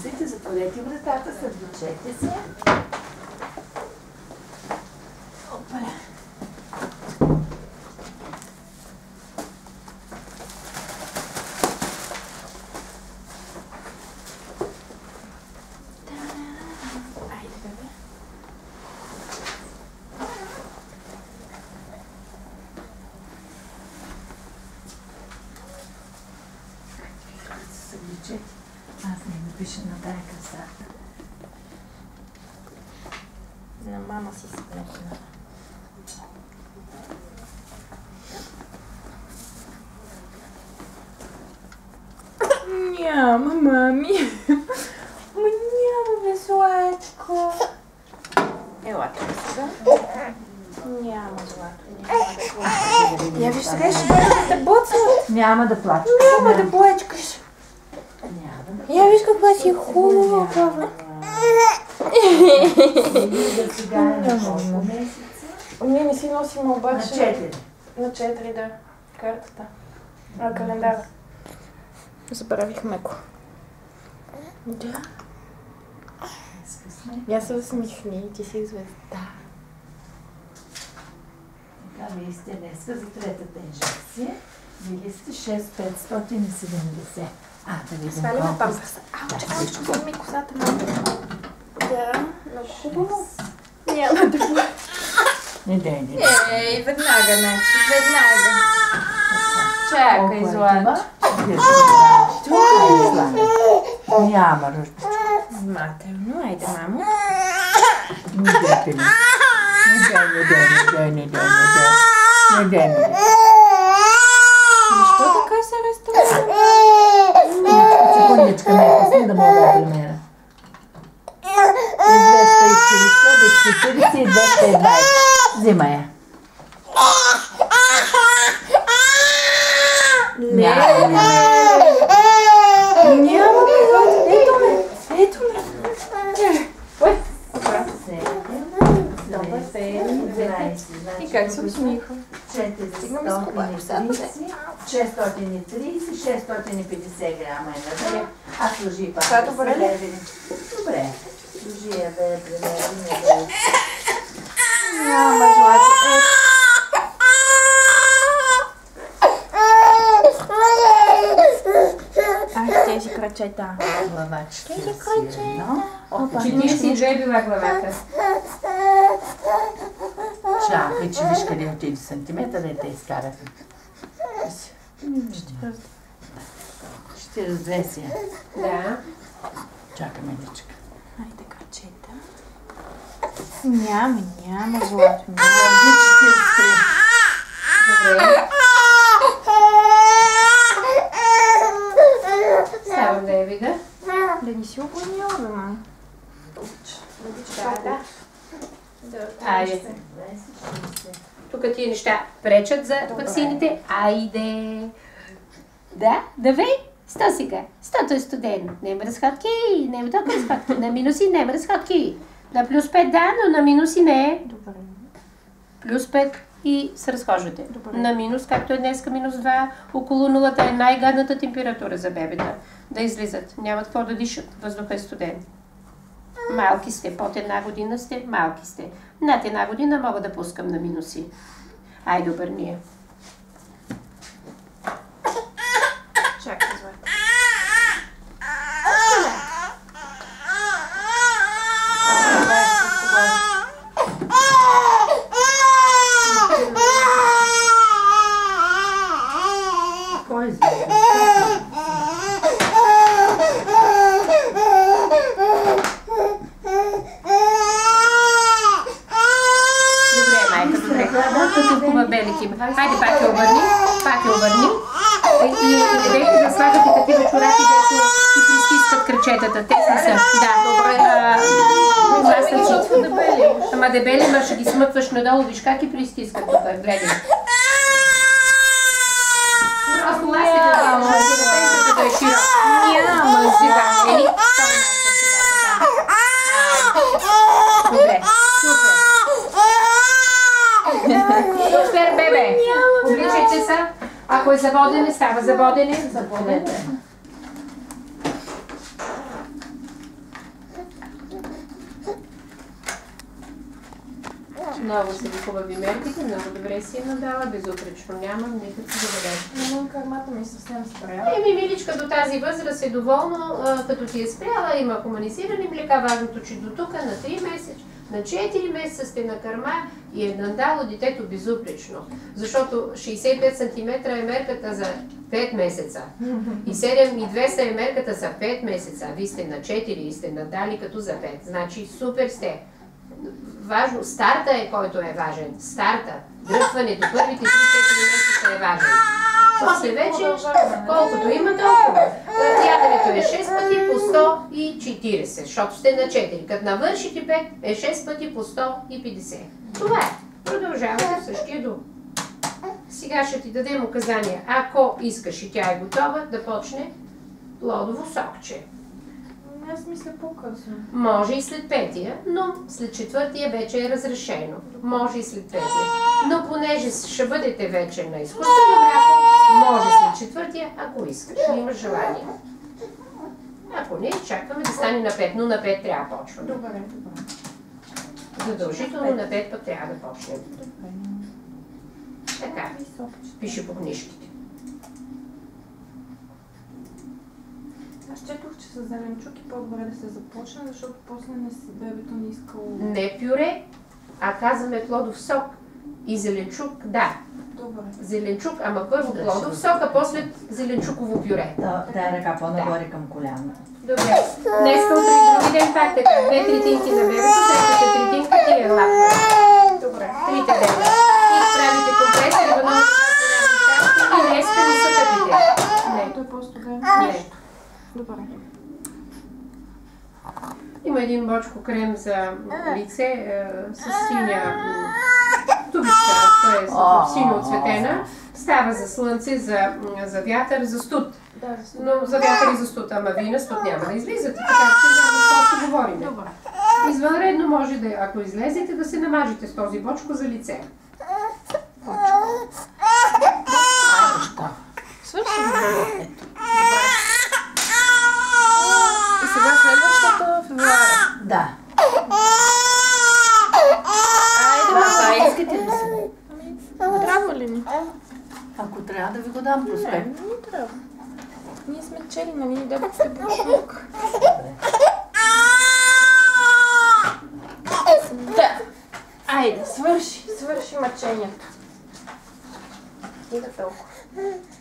влизайте, затворете вратата, съдвичете се. Опаля. Айде, бебе. Съдвичете. Аз не напиша на тая къса. На мама си сплетна. Няма, мами. Няма, бе, сладко. Ела тук сега. Няма, злато. Няма. Я виж, сега ще бъде да боцнат. Няма да плачеш. Няма да плачкаш. Няма да Я виж каква си хубава, баба. да сега е на 8 месеца. Ние не си носим На обаче... 4. На 4, да. Картата. Календара. Забравих меко. Да. Я се усмихни, ти си звезда. Така, вие сте днеска за третата инжекция. Били сте 6570. Да видим Сваляме колко памперса. Ау, чакай, ще вземи косата малко. Да, много хубаво. Няма да бъде. Не дай. Ей, веднага, значи, веднага. Чакай, злато. Няма ръждичка. Внимателно, айде, мамо. Не дай. Защо така се разтърва? Секундичка ме пусни да мога да примера. 240 без 40 и 220. Взима я. Няма, ето ме. Ето ме. Ой, добре. Добре, 7, и как се усмиха? 430, 650 грама е на а служи пак. Това добре ли? Добре. Служи я да я примерим. Няма, злато. Тези крачета. Главачки. Тези крачета. 42 била главата. Чакай, че виж къде отиде сантиметър, да те изкарат. 42 си. Да. Чакаме, дечка. Айде крачета. Няма, злато. Върви 43. Добре. Ставам да я видя. Да не си обърнила, бе, мама. Да. Айде. Тук тия неща пречат за ваксините. Айде. Да, давай. 100 сега. 100 е студен. Няма разходки. Няма толкова разходки. На минуси няма разходки. На плюс 5 да, но на минуси не. Добре. Плюс 5 и се разхождате. Добре. На минус, както е днеска, минус 2, около нулата е най-гадната температура за бебета. Да излизат. Нямат какво да дишат. Въздуха е студен. Малки сте. Под 1 година сте. Малки сте. Над 1 година мога да пускам на минуси. Айде, обърни я. Чакай, злато. Кой е Добре, майка, добре. Толкова белики има. Хайде, пак я обърни. Пак я обърни. И недейте да слагате такива чорапи, дето и пристискат кръчетата. Те са. Да. Добре. Ама дебели, ма ще ги смъкваш надолу. Виж как и пристискат тук. Гледай. Просто ластите да е широко. Няма сега. Ели? Добре. Супер, бебе. Обличайте се. Ако е заводене, става заводене. Заводете. Много са ви хубави мерките, много добре си я надала, безупречно нямам никакви забележки. Но кърмата ми съвсем спряла. Миличка до тази възраст е доволно, като ти е спряла, има хуманизирани млека, важното, че до тук на 3 месеца, на 4 месеца сте на кърма и е надало детето безупречно. Защото 65 см е мерката за 5 месеца и 7200 е мерката за 5 месеца. Вие сте на 4 и сте надали като за 5. Значи супер сте. Важно, старта е който е важен. Старта, дръпването, първите 3-4 месеца е важен. После вече, колкото има толкова. Яденето е 6 пъти по 140, защото сте на 4. Като навършите 5 е 6 пъти по 150. Това е. Продължавате в същия дух. Сега ще ти дадем указания. Ако искаш и тя е готова, да почне плодово сокче. Аз мисля по-късно. Може и след 5-я, но след 4-я вече е разрешено. Може и след 5-я. Но понеже ще бъдете вече на изкуствено мляко, може след 4-я, ако искаш и имаш желание. Ако не, чакаме да стане на 5, но на 5 трябва да почваме. Добре. Задължително на 5 път трябва да почнем. Така, пише по книжките. Аз четох, че с зеленчуки по-добре да се започне, защото после бебето не искало... Не пюре, а казваме плодов сок и зеленчук, да. Добре. Зеленчук, ама първо плодов сок, а после зеленчуково пюре. Тая ръка по-нагоре към коляно. Добре. Днеска утре и други ден пак така. 2 тритинки на бебето, третата тритинка ти е лапна. Добре. 3 дена. И правите компрес, рибановата и днеска не са тъпите. Не. Той просто да... Не. Добре. Има един бочко крем за лице с синя тубичка, т.е. синьо отцветена. Става за слънце, за вятър, за студ. Да, Но за вятър и за студ, ама вие на студ няма да излизате, така че няма какво да говорим. Добре. Извънредно може да, ако излезете, да се намажете с този бочко за лице. Свършим. И сега следващата февруари. Да. Айде, Искате ли се? трябва ли ни? Ако трябва да ви го дам проспект. Не трябва. Ние сме чели, нали? Дебът сте бушнук. Да. Айде, свърши мъчението. Стига толкова.